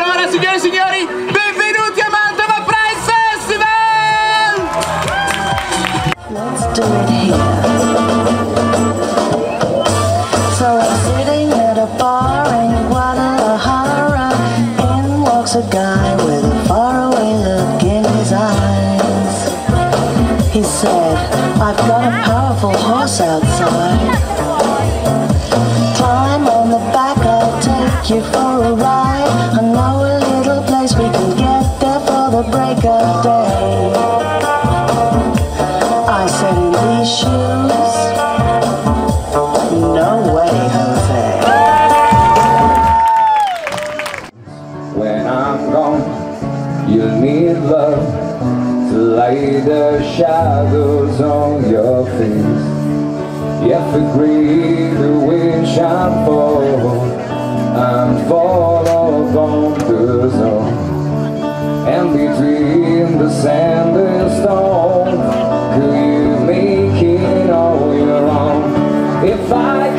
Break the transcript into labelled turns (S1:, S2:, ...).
S1: allora, signore e signori, benvenuti a Mantova Pride Festival!
S2: Let's do it here. So I'm sitting at a bar in Guadalajara. In walks a guy with a faraway look in his eyes. He said, I've got a powerful horse outside. Climb on the back, I'll take you for a ride. I know a little place we can get there for the break of day. I said, in these shoes, no way, Jose.
S3: When I'm gone, you'll need love to light the shadows on your face. If agree the wind shall fall and fall upon the zone, and between the sand and stone, could you make it all your own? If I